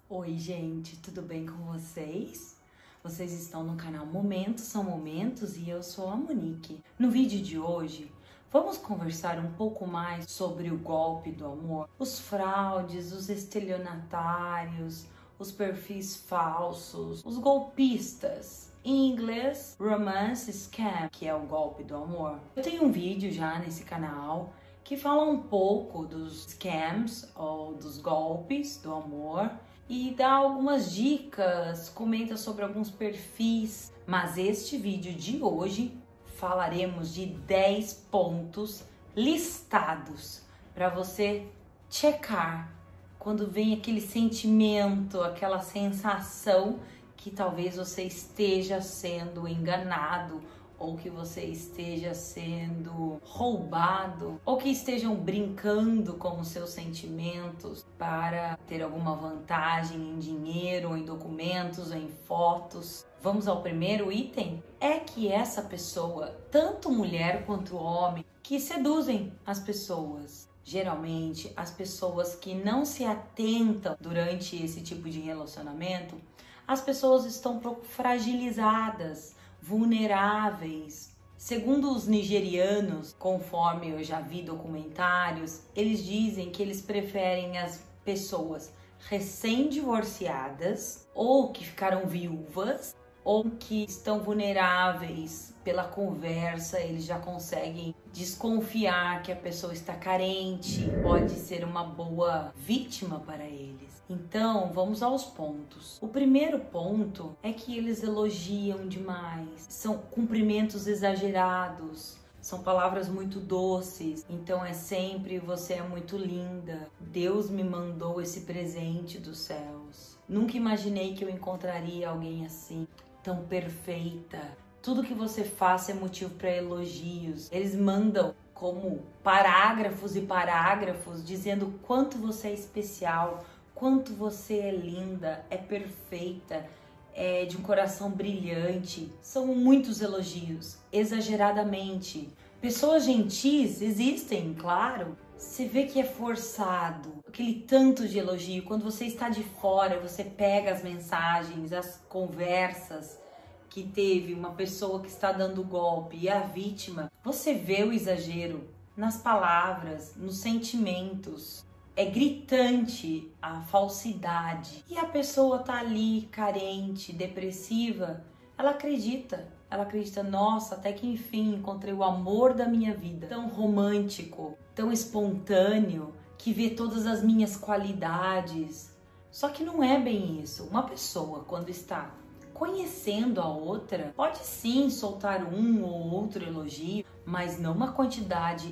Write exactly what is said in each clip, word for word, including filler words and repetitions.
Oi gente, tudo bem com vocês? Vocês estão no canal Momentos São Momentos e eu sou a Monique. No vídeo de hoje, vamos conversar um pouco mais sobre o golpe do amor, os fraudes, os estelionatários, os perfis falsos, os golpistas. Em inglês, Romance Scam, que é o golpe do amor. Eu tenho um vídeo já nesse canal que fala um pouco dos scams ou dos golpes do amor e dá algumas dicas, comenta sobre alguns perfis. Mas este vídeo de hoje falaremos de dez pontos listados para você checar quando vem aquele sentimento, aquela sensação que talvez você esteja sendo enganado, ou que você esteja sendo roubado, ou que estejam brincando com os seus sentimentos para ter alguma vantagem em dinheiro, ou em documentos, ou em fotos. Vamos ao primeiro item? É que essa pessoa, tanto mulher quanto homem, que seduzem as pessoas. Geralmente, as pessoas que não se atentam durante esse tipo de relacionamento, as pessoas estão um pouco fragilizadas, vulneráveis. Segundo os nigerianos, conforme eu já vi documentários, eles dizem que eles preferem as pessoas recém-divorciadas ou que ficaram viúvas ou que estão vulneráveis. Pela conversa, eles já conseguem desconfiar que a pessoa está carente, pode ser uma boa vítima para eles. Então, vamos aos pontos. O primeiro ponto é que eles elogiam demais, são cumprimentos exagerados, são palavras muito doces. Então é sempre: você é muito linda, Deus me mandou esse presente dos céus, nunca imaginei que eu encontraria alguém assim, tão perfeita. Tudo que você faça é motivo para elogios. Eles mandam como parágrafos e parágrafos dizendo quanto você é especial, quanto você é linda, é perfeita, é de um coração brilhante. São muitos elogios, exageradamente. Pessoas gentis existem, claro. Você vê que é forçado, aquele tanto de elogio. Quando você está de fora, você pega as mensagens, as conversas que teve uma pessoa que está dando golpe e a vítima, você vê o exagero nas palavras, nos sentimentos. É gritante a falsidade. E a pessoa tá ali carente, depressiva, ela acredita. Ela acredita: nossa, até que enfim encontrei o amor da minha vida. Tão romântico, tão espontâneo, que vê todas as minhas qualidades. Só que não é bem isso. Uma pessoa, quando está conhecendo a outra, pode sim soltar um ou outro elogio, mas não uma quantidade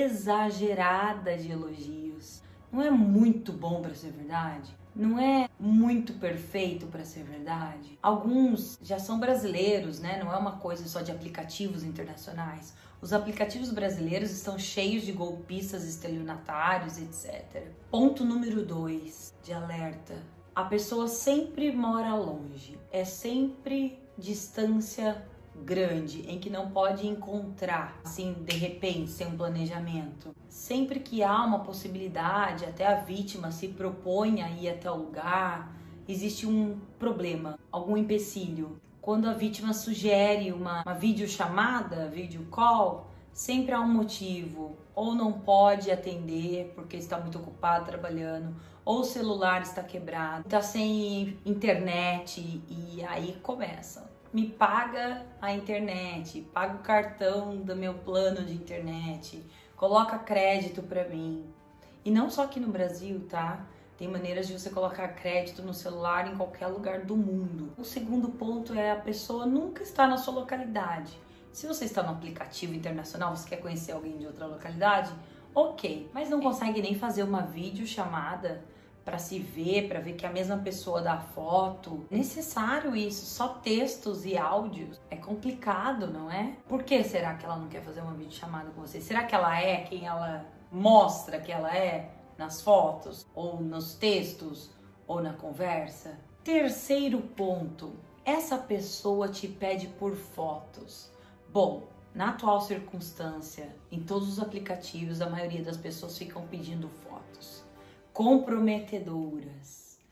exagerada de elogios. Não é muito bom para ser verdade? Não é muito perfeito para ser verdade? Alguns já são brasileiros, né? Não é uma coisa só de aplicativos internacionais. Os aplicativos brasileiros estão cheios de golpistas, estelionatários, etcétera. Ponto número dois de alerta. A pessoa sempre mora longe. É sempre distância grande, em que não pode encontrar, assim, de repente, sem um planejamento. Sempre que há uma possibilidade, até a vítima se propõe a ir até o lugar, existe um problema, algum empecilho. Quando a vítima sugere uma, uma videochamada, video call, sempre há um motivo. Ou não pode atender porque está muito ocupado trabalhando, ou o celular está quebrado, está sem internet, e aí começa: me paga a internet, paga o cartão do meu plano de internet, coloca crédito para mim. E não só aqui no Brasil, tá? Tem maneiras de você colocar crédito no celular em qualquer lugar do mundo. O segundo ponto é: a pessoa nunca está na sua localidade. Se você está no aplicativo internacional, você quer conhecer alguém de outra localidade, ok, mas não consegue nem fazer uma videochamada para se ver, para ver que é a mesma pessoa dá foto. Necessário isso, só textos e áudios. É complicado, não é? Por que será que ela não quer fazer uma videochamada com você? Será que ela é quem ela mostra que ela é nas fotos, ou nos textos, ou na conversa? Terceiro ponto: essa pessoa te pede por fotos. Bom, na atual circunstância, em todos os aplicativos, a maioria das pessoas ficam pedindo fotos comprometedoras.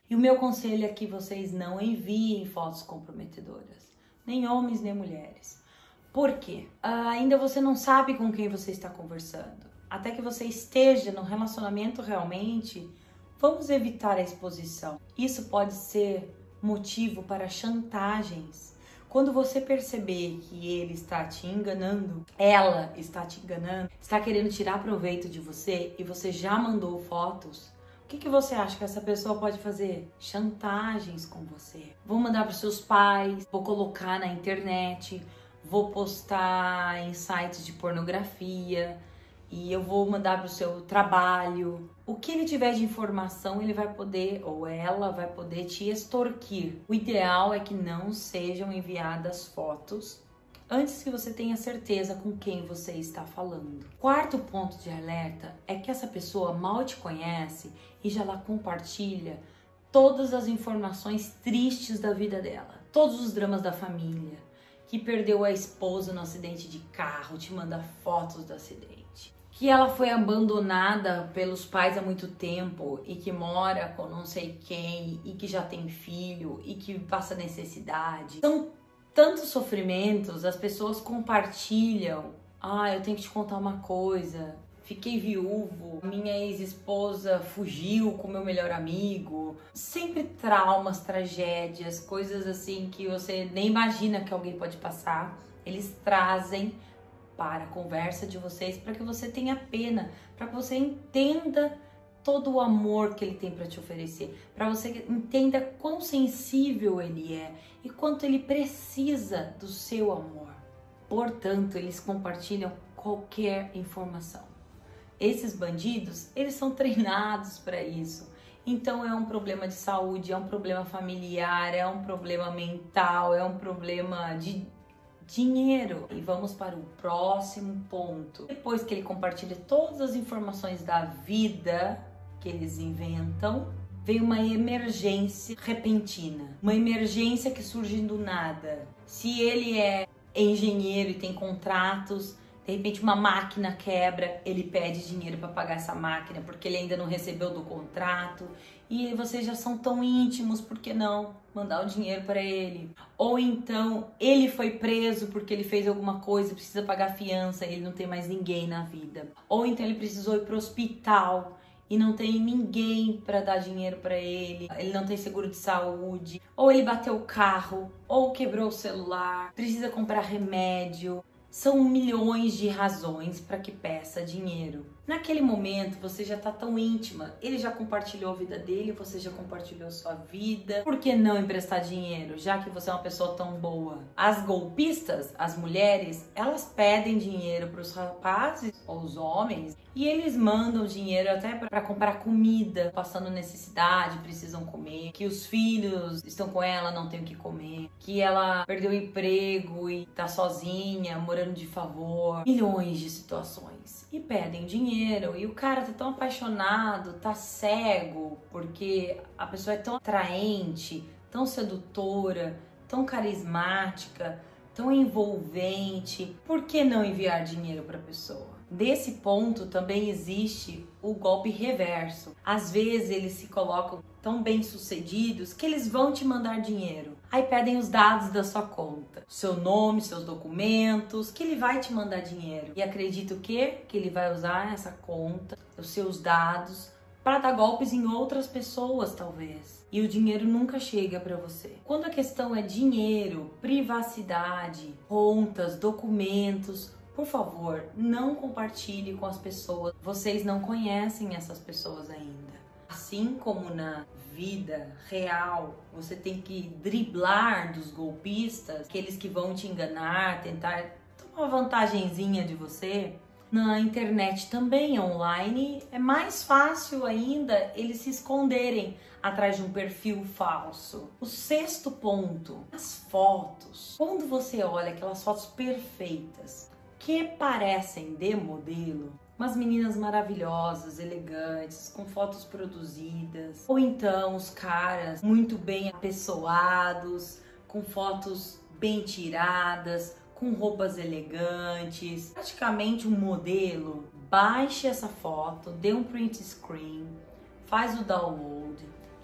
E o meu conselho é que vocês não enviem fotos comprometedoras, nem homens nem mulheres. Por quê? Ah, ainda você não sabe com quem você está conversando. Até que você esteja no relacionamento realmente, vamos evitar a exposição. Isso pode ser motivo para chantagens. Quando você perceber que ele está te enganando, ela está te enganando, está querendo tirar proveito de você e você já mandou fotos, o que, que você acha que essa pessoa pode fazer? Chantagens com você. Vou mandar para os seus pais, vou colocar na internet, vou postar em sites de pornografia e eu vou mandar para o seu trabalho. O que ele tiver de informação, ele vai poder, ou ela vai poder te extorquir. O ideal é que não sejam enviadas fotos antes que você tenha certeza com quem você está falando. Quarto ponto de alerta é que essa pessoa mal te conhece e já lá compartilha todas as informações tristes da vida dela, todos os dramas da família, que perdeu a esposa no acidente de carro, te manda fotos do acidente, que ela foi abandonada pelos pais há muito tempo e que mora com não sei quem e que já tem filho e que passa necessidade. São tantos sofrimentos, as pessoas compartilham. Ah, eu tenho que te contar uma coisa. Fiquei viúvo, minha ex-esposa fugiu com meu melhor amigo. Sempre traumas, tragédias, coisas assim que você nem imagina que alguém pode passar. Eles trazem para a conversa de vocês, para que você tenha pena, para que você entenda todo o amor que ele tem para te oferecer, para você entenda quão sensível ele é e quanto ele precisa do seu amor. Portanto, eles compartilham qualquer informação. Esses bandidos, eles são treinados para isso. Então é um problema de saúde, é um problema familiar, é um problema mental, é um problema de dinheiro. E vamos para o próximo ponto. Depois que ele compartilha todas as informações da vida que eles inventam, vem uma emergência repentina. Uma emergência que surge do nada. Se ele é engenheiro e tem contratos, de repente uma máquina quebra, ele pede dinheiro para pagar essa máquina porque ele ainda não recebeu do contrato. E vocês já são tão íntimos, por que não mandar o dinheiro para ele? Ou então ele foi preso porque ele fez alguma coisa, precisa pagar fiança, ele não tem mais ninguém na vida. Ou então ele precisou ir para o hospital e não tem ninguém para dar dinheiro para ele, ele não tem seguro de saúde, ou ele bateu o carro, ou quebrou o celular, precisa comprar remédio. São milhões de razões para que peça dinheiro. Naquele momento você já está tão íntima, ele já compartilhou a vida dele, você já compartilhou sua vida. Por que não emprestar dinheiro, já que você é uma pessoa tão boa? As golpistas, as mulheres, elas pedem dinheiro para os rapazes ou os homens e eles mandam dinheiro até para comprar comida, passando necessidade, precisam comer, que os filhos estão com ela, não tem o que comer, que ela perdeu o emprego e está sozinha, morando de favor. Milhões de situações. E pedem dinheiro. E o cara tá tão apaixonado, tá cego, porque a pessoa é tão atraente, tão sedutora, tão carismática, tão envolvente. Por que não enviar dinheiro para a pessoa? Desse ponto também existe o golpe reverso. Às vezes eles se colocam tão bem sucedidos que eles vão te mandar dinheiro. Aí pedem os dados da sua conta, seu nome, seus documentos, que ele vai te mandar dinheiro. E acredita o quê? Que ele vai usar essa conta, os seus dados, para dar golpes em outras pessoas, talvez. E o dinheiro nunca chega para você. Quando a questão é dinheiro, privacidade, contas, documentos, por favor, não compartilhe com as pessoas. Vocês não conhecem essas pessoas ainda. Assim como na vida real, você tem que driblar dos golpistas, aqueles que vão te enganar, tentar tomar uma vantagenzinha de você. Na internet também, online, é mais fácil ainda eles se esconderem atrás de um perfil falso. O sexto ponto, as fotos. Quando você olha aquelas fotos perfeitas, que parecem de modelo, umas meninas maravilhosas, elegantes, com fotos produzidas, ou então os caras muito bem apessoados, com fotos bem tiradas, com roupas elegantes, praticamente um modelo. Baixe essa foto, dê um print screen, faz o download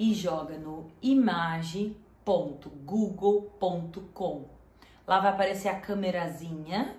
e joga no image ponto google ponto com. Lá vai aparecer a câmerazinha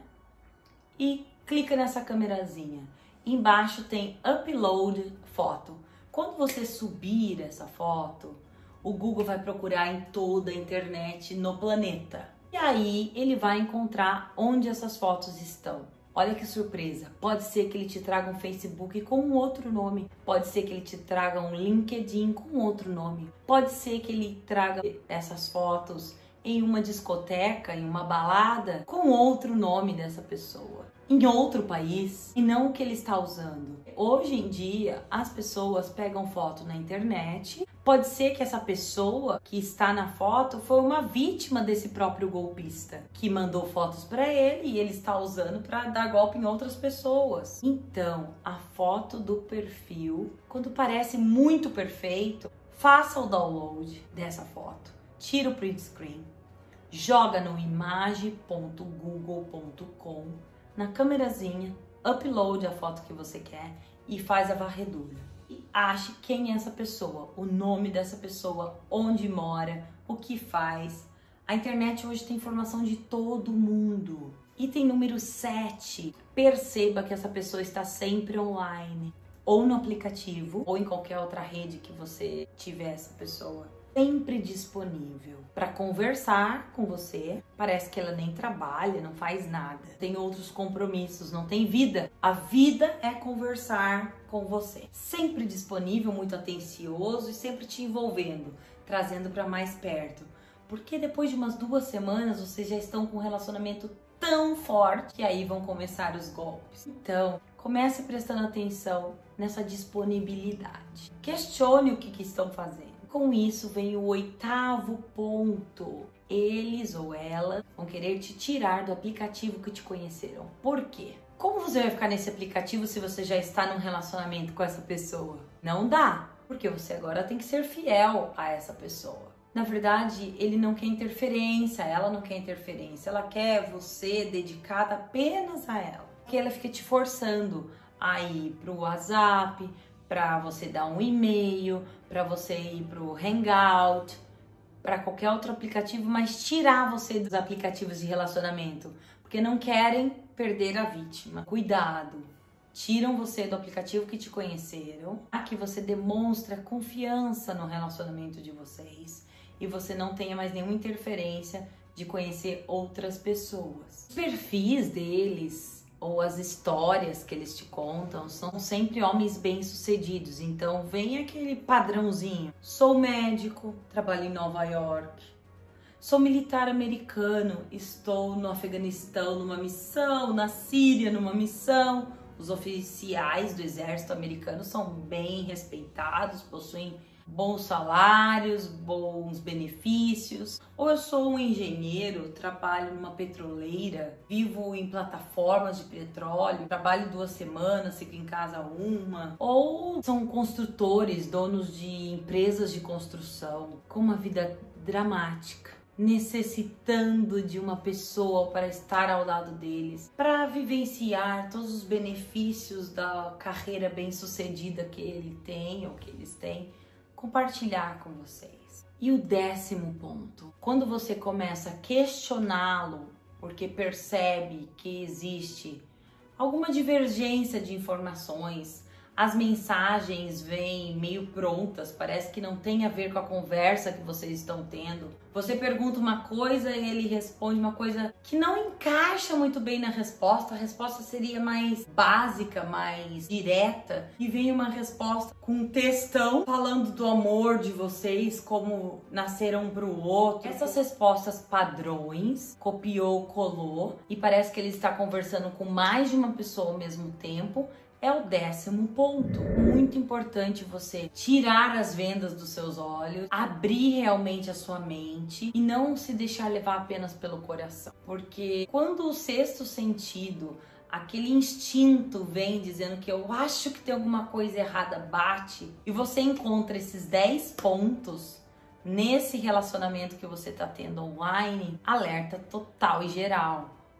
e clica nessa câmerazinha. Embaixo tem upload foto. Quando você subir essa foto, o Google vai procurar em toda a internet no planeta. E aí ele vai encontrar onde essas fotos estão. Olha que surpresa, pode ser que ele te traga um Facebook com um outro nome, pode ser que ele te traga um LinkedIn com outro nome, pode ser que ele traga essas fotos em uma discoteca, em uma balada, com outro nome dessa pessoa, em outro país, e não o que ele está usando. Hoje em dia, as pessoas pegam foto na internet. Pode ser que essa pessoa que está na foto foi uma vítima desse próprio golpista, que mandou fotos para ele e ele está usando para dar golpe em outras pessoas. Então, a foto do perfil, quando parece muito perfeito, faça o download dessa foto, tira o print screen, joga no image ponto google ponto com, na câmerazinha, upload a foto que você quer e faz a varredura. E ache quem é essa pessoa, o nome dessa pessoa, onde mora, o que faz. A internet hoje tem informação de todo mundo. Item número sete. Perceba que essa pessoa está sempre online, ou no aplicativo, ou em qualquer outra rede que você tiver essa pessoa. Sempre disponível para conversar com você. Parece que ela nem trabalha, não faz nada, tem outros compromissos, não tem vida. A vida é conversar com você. Sempre disponível, muito atencioso e sempre te envolvendo, trazendo para mais perto. Porque depois de umas duas semanas vocês já estão com um relacionamento tão forte que aí vão começar os golpes. Então, comece prestando atenção nessa disponibilidade. Questione o que, que estão fazendo. Com isso vem o oitavo ponto. Eles ou ela vão querer te tirar do aplicativo que te conheceram. Por quê? Como você vai ficar nesse aplicativo se você já está num relacionamento com essa pessoa? Não dá, porque você agora tem que ser fiel a essa pessoa. Na verdade, ele não quer interferência, ela não quer interferência. Ela quer você dedicada apenas a ela. Porque ela fica te forçando a ir pro WhatsApp, para você dar um e-mail, para você ir pro Hangout, para qualquer outro aplicativo, mas tirar você dos aplicativos de relacionamento, porque não querem perder a vítima. Cuidado! Tiram você do aplicativo que te conheceram, aqui você demonstra confiança no relacionamento de vocês e você não tenha mais nenhuma interferência de conhecer outras pessoas. Os perfis deles ou as histórias que eles te contam são sempre homens bem-sucedidos. Então vem aquele padrãozinho. Sou médico, trabalho em Nova York. Sou militar americano, estou no Afeganistão numa missão, na Síria numa missão. Os oficiais do exército americano são bem respeitados, possuem bons salários, bons benefícios. Ou eu sou um engenheiro, trabalho numa petroleira, vivo em plataformas de petróleo, trabalho duas semanas, fico em casa uma. Ou são construtores, donos de empresas de construção, com uma vida dramática, necessitando de uma pessoa para estar ao lado deles, para vivenciar todos os benefícios da carreira bem-sucedida que ele tem ou que eles têm, compartilhar com vocês. E o décimo ponto, quando você começa a questioná-lo, porque percebe que existe alguma divergência de informações, as mensagens vêm meio prontas, parece que não tem a ver com a conversa que vocês estão tendo. Você pergunta uma coisa e ele responde uma coisa que não encaixa muito bem na resposta. A resposta seria mais básica, mais direta. E vem uma resposta com um textão falando do amor de vocês, como nasceram um pro outro. Essas respostas padrões, copiou, colou, e parece que ele está conversando com mais de uma pessoa ao mesmo tempo. É o décimo ponto. Muito importante você tirar as vendas dos seus olhos, abrir realmente a sua mente e não se deixar levar apenas pelo coração. Porque quando o sexto sentido, aquele instinto vem dizendo que eu acho que tem alguma coisa errada, bate, e você encontra esses dez pontos nesse relacionamento que você está tendo online, alerta total e geral.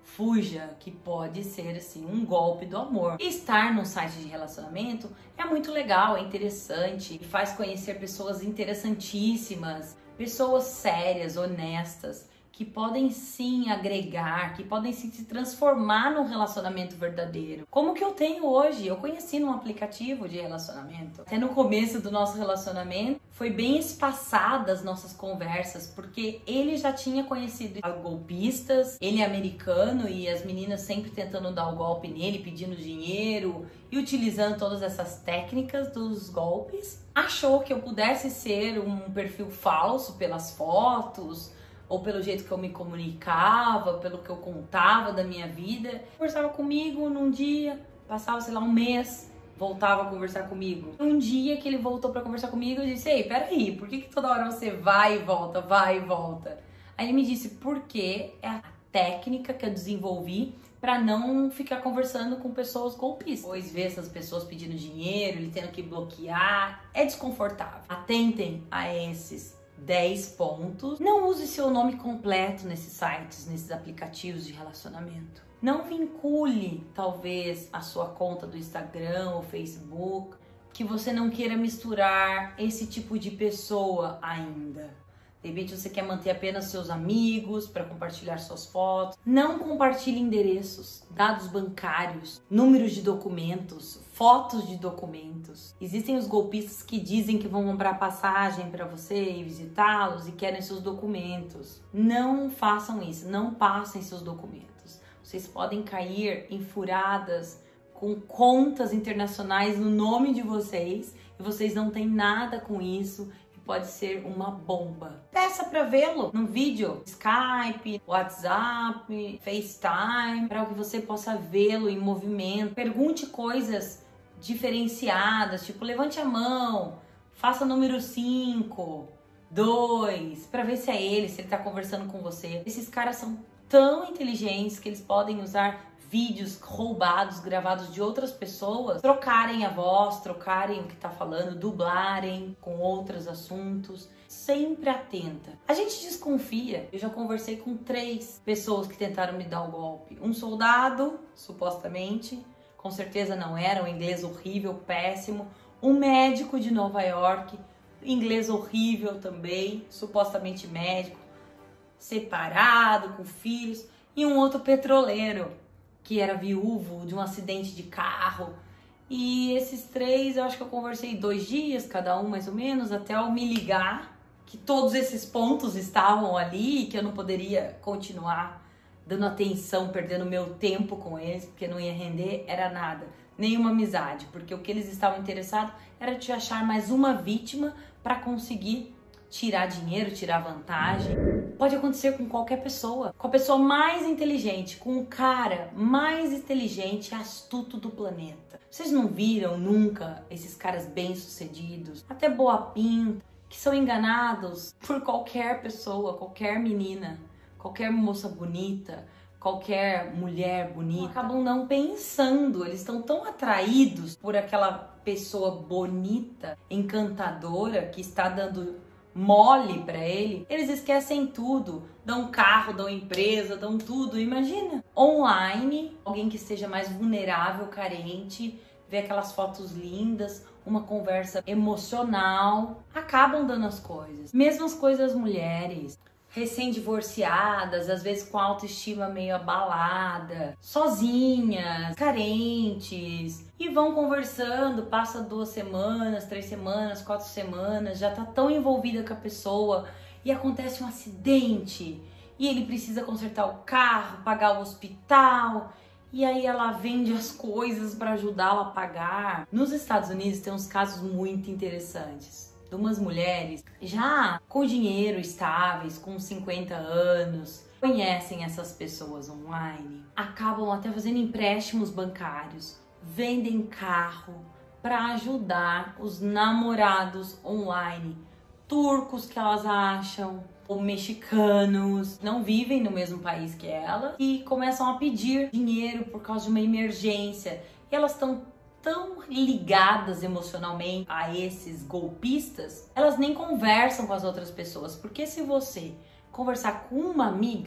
fuja, que pode ser assim um golpe do amor. Estar num site de relacionamento é muito legal, é interessante e faz conhecer pessoas interessantíssimas, pessoas sérias, honestas, que podem sim agregar, que podem sim se transformar num relacionamento verdadeiro. Como que eu tenho hoje? Eu conheci num aplicativo de relacionamento. Até no começo do nosso relacionamento, foi bem espaçada as nossas conversas, porque ele já tinha conhecido golpistas, ele é americano e as meninas sempre tentando dar o golpe nele, pedindo dinheiro e utilizando todas essas técnicas dos golpes. Achou que eu pudesse ser um perfil falso pelas fotos, ou pelo jeito que eu me comunicava, pelo que eu contava da minha vida. Conversava comigo num dia, passava, sei lá, um mês, voltava a conversar comigo. Um dia que ele voltou pra conversar comigo, eu disse, ei, peraí, por que, que toda hora você vai e volta, vai e volta? Aí ele me disse, porque é a técnica que eu desenvolvi pra não ficar conversando com pessoas golpistas. Pois ver essas pessoas pedindo dinheiro, ele tendo que bloquear, é desconfortável. Atentem a esses dez pontos. Não use seu nome completo nesses sites, nesses aplicativos de relacionamento. Não vincule, talvez, a sua conta do Instagram ou Facebook, que você não queira misturar esse tipo de pessoa ainda. De repente você quer manter apenas seus amigos para compartilhar suas fotos. Não compartilhe endereços, dados bancários, números de documentos, fotos de documentos. Existem os golpistas que dizem que vão comprar passagem para você e visitá-los e querem seus documentos. Não façam isso, não passem seus documentos. Vocês podem cair em furadas com contas internacionais no nome de vocês e vocês não têm nada com isso. Pode ser uma bomba. Peça para vê-lo num vídeo, Skype, WhatsApp, FaceTime, para que você possa vê-lo em movimento. Pergunte coisas diferenciadas, tipo levante a mão, faça o número cinco, dois, para ver se é ele, se ele tá conversando com você. Esses caras são tão inteligentes que eles podem usar vídeos roubados, gravados de outras pessoas, trocarem a voz, trocarem o que tá falando, dublarem com outros assuntos. Sempre atenta. A gente desconfia. Eu já conversei com três pessoas que tentaram me dar o golpe. Um soldado, supostamente, com certeza não era, um inglês horrível, péssimo. Um médico de Nova York, inglês horrível também, supostamente médico, separado, com filhos. E um outro petroleiro, que era viúvo de um acidente de carro. E esses três, eu acho que eu conversei dois dias, cada um mais ou menos, até eu me ligar que todos esses pontos estavam ali, que eu não poderia continuar dando atenção, perdendo meu tempo com eles, porque não ia render, era nada, nenhuma amizade, porque o que eles estavam interessados era te achar mais uma vítima para conseguir tirar dinheiro, tirar vantagem. Pode acontecer com qualquer pessoa, com a pessoa mais inteligente, com o cara mais inteligente e astuto do planeta. Vocês não viram nunca esses caras bem-sucedidos, até boa pinta, que são enganados por qualquer pessoa, qualquer menina, qualquer moça bonita, qualquer mulher bonita? Acabam não pensando, eles estão tão atraídos por aquela pessoa bonita, encantadora, que está dando mole pra ele, eles esquecem tudo, dão carro, dão empresa, dão tudo. Imagina, online, alguém que esteja mais vulnerável, carente, vê aquelas fotos lindas, uma conversa emocional, acabam dando as coisas. Mesmo as coisas mulheres, recém-divorciadas, às vezes com a autoestima meio abalada, sozinhas, carentes, e vão conversando, passa duas semanas, três semanas, quatro semanas, já tá tão envolvida com a pessoa e acontece um acidente e ele precisa consertar o carro, pagar o hospital, e aí ela vende as coisas para ajudá-la a pagar. Nos Estados Unidos tem uns casos muito interessantes. De umas mulheres já com dinheiro estáveis, com cinquenta anos, conhecem essas pessoas online, acabam até fazendo empréstimos bancários, vendem carro para ajudar os namorados online, turcos que elas acham, ou mexicanos, não vivem no mesmo país que ela, e começam a pedir dinheiro por causa de uma emergência, e elas estão tão ligadas emocionalmente a esses golpistas, elas nem conversam com as outras pessoas, porque se você conversar com uma amiga,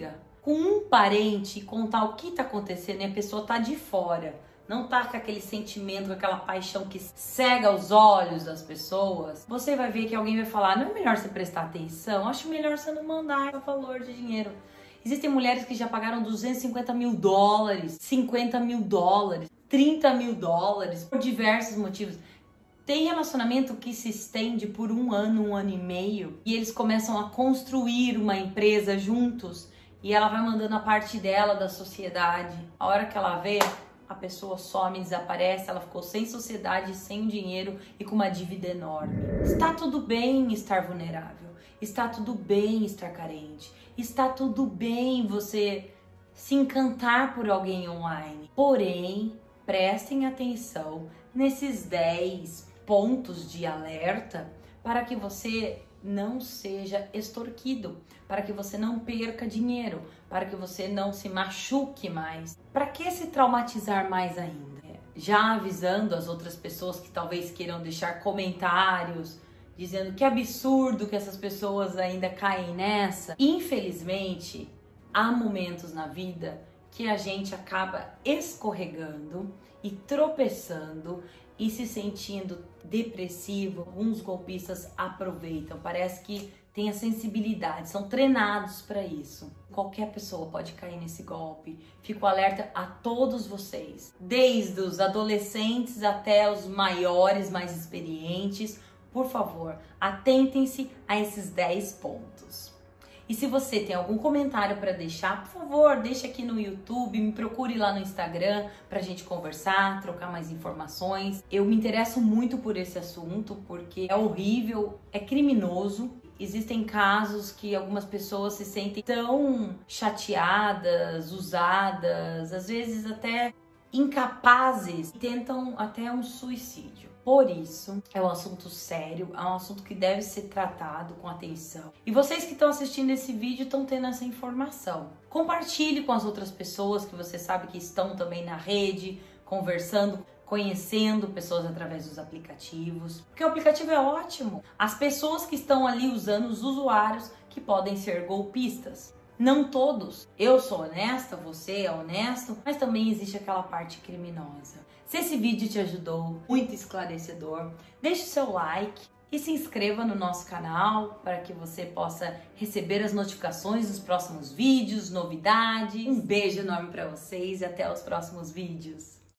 com um parente e contar o que tá acontecendo e a pessoa tá de fora, não tá com aquele sentimento, com aquela paixão que cega os olhos das pessoas, você vai ver que alguém vai falar, não é melhor você prestar atenção? Acho melhor você não mandar valor de dinheiro. Existem mulheres que já pagaram duzentos e cinquenta mil dólares, cinquenta mil dólares, trinta mil dólares, por diversos motivos. Tem relacionamento que se estende por um ano, um ano e meio, e eles começam a construir uma empresa juntos, e ela vai mandando a parte dela da sociedade. A hora que ela vê, a pessoa some, desaparece, ela ficou sem sociedade, sem dinheiro e com uma dívida enorme. Está tudo bem estar vulnerável, está tudo bem estar carente, está tudo bem você se encantar por alguém online. Porém, prestem atenção nesses dez pontos de alerta para que você não seja extorquido, para que você não perca dinheiro, para que você não se machuque mais. Para que se traumatizar mais ainda? Já avisando as outras pessoas que talvez queiram deixar comentários dizendo que absurdo que essas pessoas ainda caem nessa. Infelizmente, há momentos na vida que a gente acaba escorregando e tropeçando e se sentindo depressivo. Alguns golpistas aproveitam, parece que tem a sensibilidade, são treinados para isso. Qualquer pessoa pode cair nesse golpe. Fico alerta a todos vocês, desde os adolescentes até os maiores, mais experientes. Por favor, atentem-se a esses dez pontos. E se você tem algum comentário para deixar, por favor, deixa aqui no YouTube, me procure lá no Instagram pra gente conversar, trocar mais informações. Eu me interesso muito por esse assunto porque é horrível, é criminoso. Existem casos que algumas pessoas se sentem tão chateadas, usadas, às vezes até incapazes, e tentam até um suicídio. Por isso, é um assunto sério, é um assunto que deve ser tratado com atenção. E vocês que estão assistindo esse vídeo estão tendo essa informação. Compartilhe com as outras pessoas que você sabe que estão também na rede, conversando, conhecendo pessoas através dos aplicativos. Porque o aplicativo é ótimo. As pessoas que estão ali usando, os usuários que podem ser golpistas. Não todos. Eu sou honesta, você é honesto, mas também existe aquela parte criminosa. Se esse vídeo te ajudou, muito esclarecedor, deixe o seu like e se inscreva no nosso canal para que você possa receber as notificações dos próximos vídeos, novidades. Um beijo enorme para vocês e até os próximos vídeos.